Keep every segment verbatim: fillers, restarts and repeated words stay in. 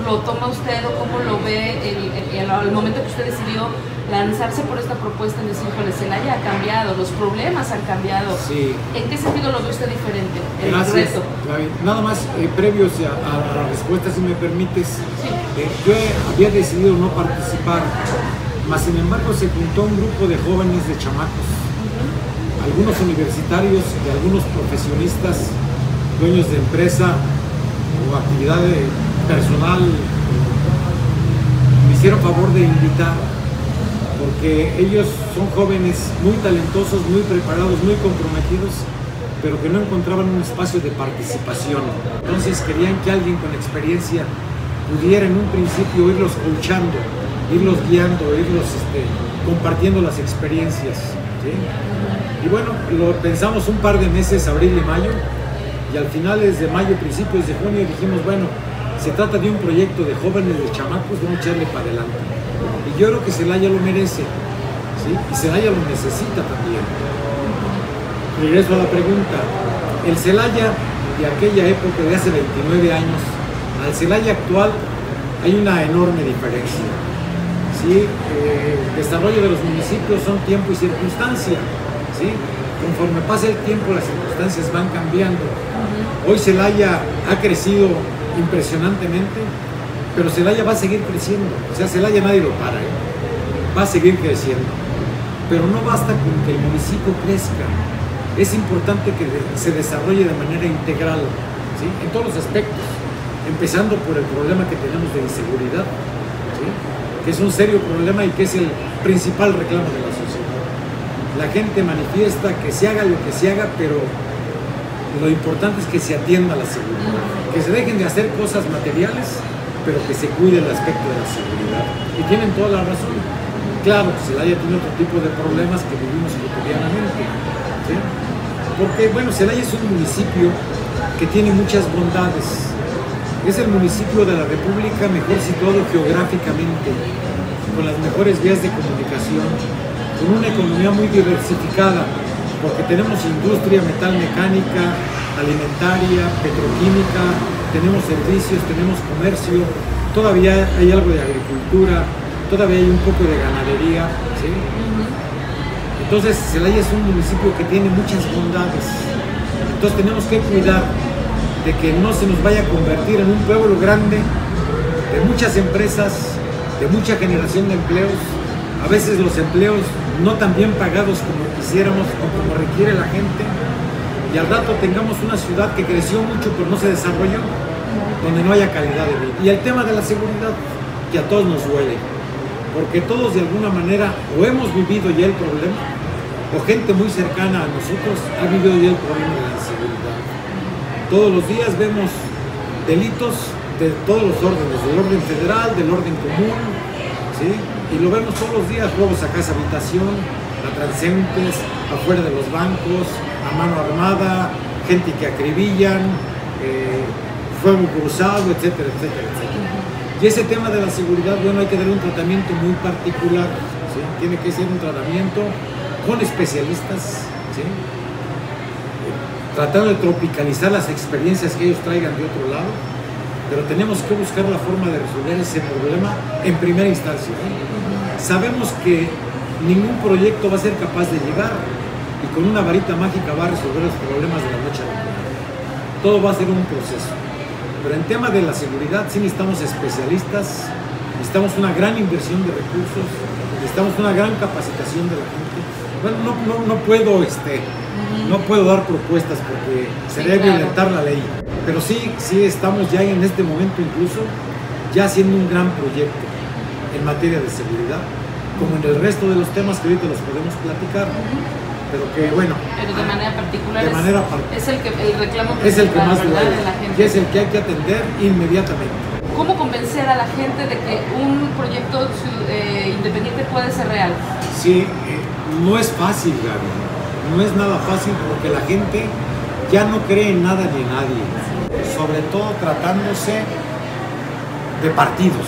lo toma usted o cómo lo ve el, el, el, el momento que usted decidió lanzarse por esta propuesta en decir, híjole, Celaya ha cambiado, los problemas han cambiado? Sí. ¿En qué sentido lo ve usted diferente? El Gracias, reto. Gaby. Nada más, eh, previos a, a la respuesta, si me permites, Sí. eh, yo había decidido no participar, mas sin embargo se juntó un grupo de jóvenes, de chamacos, uh-huh. algunos universitarios y algunos profesionistas, dueños de empresa o actividad de personal, me hicieron favor de invitar, porque ellos son jóvenes muy talentosos, muy preparados, muy comprometidos, pero que no encontraban un espacio de participación. Entonces querían que alguien con experiencia pudiera en un principio irlos coachando, irlos guiando, irlos este, compartiendo las experiencias, ¿sí? Y bueno, lo pensamos un par de meses, abril y mayo, y al finales de mayo, principios de junio, dijimos, bueno, se trata de un proyecto de jóvenes, de chamacos, vamos a echarle para adelante. Y yo creo que Celaya lo merece, ¿sí? Y Celaya lo necesita también. Regreso a la pregunta. El Celaya de aquella época, de hace veintinueve años, al Celaya actual, hay una enorme diferencia, ¿sí? Eh, el desarrollo de los municipios son tiempo y circunstancia, ¿sí? Conforme pasa el tiempo, las circunstancias van cambiando. Hoy Celaya ha crecido impresionantemente, pero Celaya va a seguir creciendo. O sea, Celaya nadie lo para, ¿eh? Va a seguir creciendo. Pero no basta con que el municipio crezca. Es importante que se desarrolle de manera integral, ¿sí? En todos los aspectos, empezando por el problema que tenemos de inseguridad, ¿sí? Que es un serio problema y que es el principal reclamo de la sociedad. La gente manifiesta que se haga lo que se haga, pero lo importante es que se atienda a la seguridad, que se dejen de hacer cosas materiales, pero que se cuide el aspecto de la seguridad. Y tienen toda la razón. Claro, Celaya tiene otro tipo de problemas que vivimos cotidianamente, ¿sí? Porque, bueno, Celaya es un municipio que tiene muchas bondades. Es el municipio de la República mejor situado geográficamente, con las mejores vías de comunicación, con una economía muy diversificada, porque tenemos industria metalmecánica, alimentaria, petroquímica, tenemos servicios, tenemos comercio, todavía hay algo de agricultura, todavía hay un poco de ganadería, ¿sí? Entonces Celaya es un municipio que tiene muchas bondades, entonces tenemos que cuidar de que no se nos vaya a convertir en un pueblo grande, de muchas empresas, de mucha generación de empleos, a veces los empleos no tan bien pagados como quisiéramos o como requiere la gente, y al rato tengamos una ciudad que creció mucho pero no se desarrolló, donde no haya calidad de vida. Y el tema de la seguridad, que a todos nos duele, porque todos de alguna manera o hemos vivido ya el problema, o gente muy cercana a nosotros ha vivido ya el problema de la inseguridad. Todos los días vemos delitos de todos los órdenes, del orden federal, del orden común, ¿sí? Y lo vemos todos los días, robos a casa habitación, a transeúntes, afuera de los bancos, a mano armada, gente que acribillan, eh, fuego cruzado, etcétera, etcétera, etcétera. Y ese tema de la seguridad, bueno, hay que darle un tratamiento muy particular, ¿sí? Tiene que ser un tratamiento con especialistas, ¿sí? Tratando de tropicalizar las experiencias que ellos traigan de otro lado, pero tenemos que buscar la forma de resolver ese problema en primera instancia, ¿sí? Sabemos que ningún proyecto va a ser capaz de llegar y con una varita mágica va a resolver los problemas de la noche a la mañana. Todo va a ser un proceso. Pero en tema de la seguridad sí necesitamos especialistas, necesitamos una gran inversión de recursos, necesitamos una gran capacitación de la gente. Bueno, no, no, no puedo este, no puedo dar propuestas porque sería sí, claro. violentar la ley. Pero sí, sí estamos ya en este momento incluso ya haciendo un gran proyecto en materia de seguridad, como en el resto de los temas que ahorita los podemos platicar, pero que bueno, pero de manera particular de es, manera part es el que el reclamo es el que más duele, de la gente, y es el que hay que atender inmediatamente. ¿Cómo convencer a la gente de que un proyecto eh, independiente puede ser real? Sí, eh, no es fácil, Gaby, no es nada fácil porque la gente ya no cree en nada ni en nadie, sobre todo tratándose de partidos.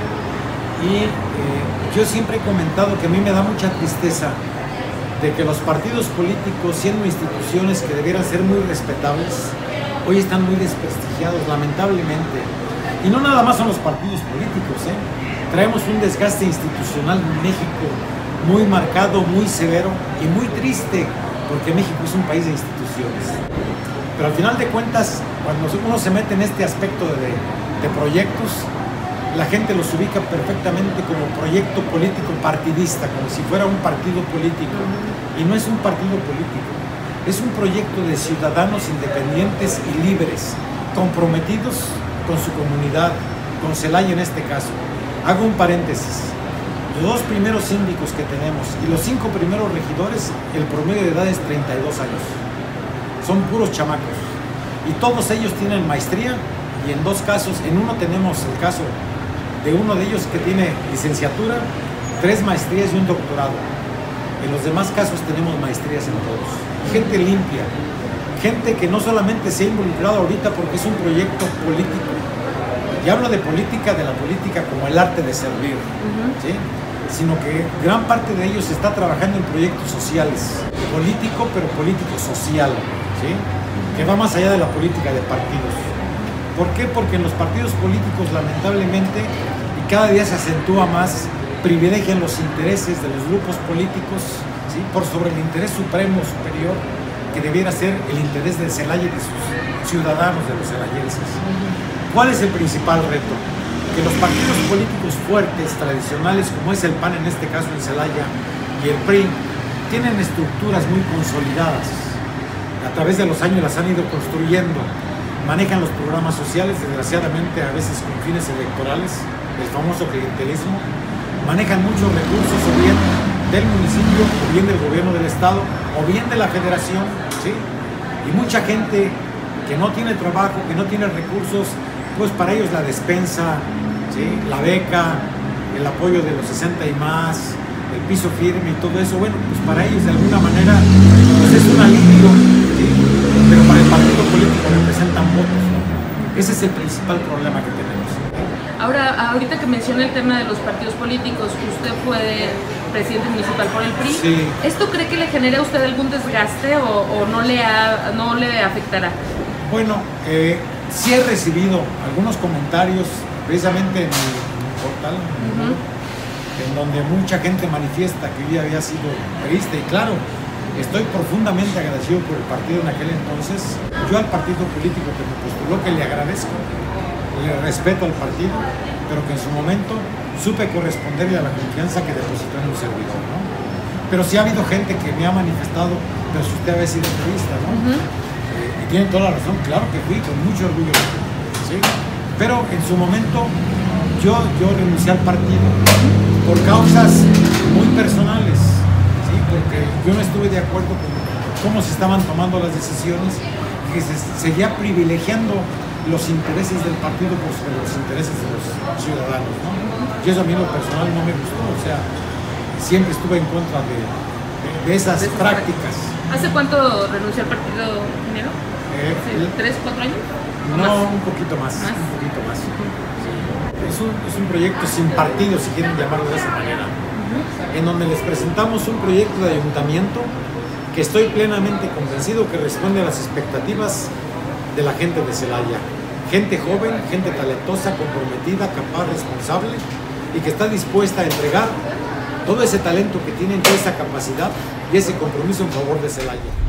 Y eh, yo siempre he comentado que a mí me da mucha tristeza de que los partidos políticos, siendo instituciones que debieran ser muy respetables, hoy están muy desprestigiados, lamentablemente. Y no nada más son los partidos políticos, ¿eh? Traemos un desgaste institucional en México muy marcado, muy severo y muy triste, porque México es un país de instituciones. Pero al final de cuentas, cuando uno se mete en este aspecto de, de proyectos, la gente los ubica perfectamente como proyecto político partidista, como si fuera un partido político. Y no es un partido político, es un proyecto de ciudadanos independientes y libres, comprometidos con su comunidad, con Celaya en este caso. Hago un paréntesis. Los dos primeros síndicos que tenemos y los cinco primeros regidores, el promedio de edad es treinta y dos años. Son puros chamacos. Y todos ellos tienen maestría, y en dos casos, en uno tenemos el caso de uno de ellos que tiene licenciatura, tres maestrías y un doctorado. En los demás casos tenemos maestrías en todos. Gente limpia, gente que no solamente se ha involucrado ahorita porque es un proyecto político. Y hablo de política, de la política como el arte de servir, uh-huh. ¿sí? Sino que gran parte de ellos está trabajando en proyectos sociales, político pero político social, ¿sí? Que va más allá de la política de partidos. ¿Por qué? Porque en los partidos políticos, lamentablemente, y cada día se acentúa más, privilegian los intereses de los grupos políticos, ¿sí? Por sobre el interés supremo, superior, que debiera ser el interés de Celaya y de sus ciudadanos, de los celayenses. ¿Cuál es el principal reto? Que los partidos políticos fuertes, tradicionales, como es el P A N en este caso en Celaya, y el P R I, tienen estructuras muy consolidadas. A través de los años las han ido construyendo. Manejan los programas sociales, desgraciadamente a veces con fines electorales, el famoso clientelismo. Manejan muchos recursos, o bien del municipio, o bien del gobierno del estado, o bien de la federación, ¿sí? Y mucha gente que no tiene trabajo, que no tiene recursos, pues para ellos la despensa, ¿sí? La beca, el apoyo de los sesenta y más, el piso firme y todo eso, bueno, pues para ellos de alguna manera pues es un alivio, ¿sí? Pero para el partido político representan votos, ¿no? Ese es el principal problema que tenemos. Ahora, ahorita que menciona el tema de los partidos políticos, usted fue presidente municipal por el P R I. Sí. ¿Esto cree que le genera a usted algún desgaste o, o no, le ha, no le afectará? Bueno, eh, sí he recibido algunos comentarios precisamente en mi, en mi portal, uh-huh. en donde mucha gente manifiesta que yo había sido priista, y claro, estoy profundamente agradecido por el partido en aquel entonces. Yo al partido político que me postuló, que le agradezco, le respeto al partido, pero que en su momento supe corresponderle a la confianza que depositó en un servidor, ¿no? Pero sí ha habido gente que me ha manifestado, pero si usted había sido priista, ¿no? Uh-huh. eh, y tienen toda la razón, claro que fui, con mucho orgullo, ¿sí? Pero en su momento yo, yo renuncié al partido por causas muy personales, ¿sí? Porque yo no estuve de acuerdo con cómo se estaban tomando las decisiones, que se seguía privilegiando los intereses del partido por sobre los intereses de los ciudadanos, ¿no? Y eso a mí en lo personal no me gustó, o sea, siempre estuve en contra de, de, de esas de prácticas. ¿Hace cuánto renunció al partido, ingeniero? Eh, ¿Tres, cuatro años? No, más? un poquito más, más, un poquito más. Sí. Es, un, es un proyecto sin partido, si quieren llamarlo de esa manera, uh-huh. en donde les presentamos un proyecto de ayuntamiento que estoy plenamente convencido que responde a las expectativas de la gente de Celaya. Gente joven, gente talentosa, comprometida, capaz, responsable y que está dispuesta a entregar todo ese talento que tienen, toda esa capacidad y ese compromiso en favor de Celaya.